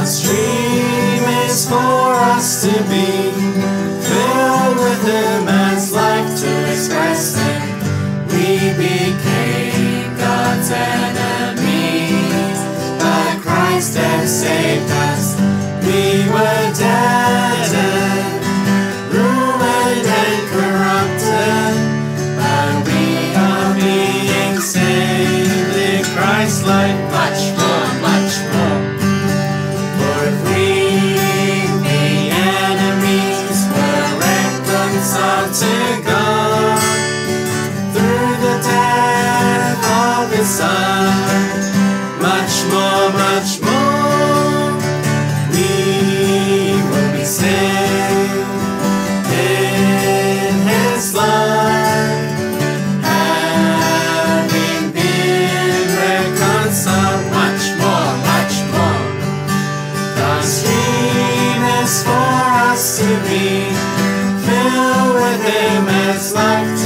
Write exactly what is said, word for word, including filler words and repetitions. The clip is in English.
God's dream is for us to be filled with Him as life to express Him. We became God's enemies, but Christ has saved us. We were dead and ruined and corrupted, but we are being saved in Christ's life. Much more, much more. For if we, the enemies, were reconciled to God through the death of His Son, much more, much more, we will be saved in His life, having been reconciled. Much more, much more. God's dream is for us to be filled with Him as life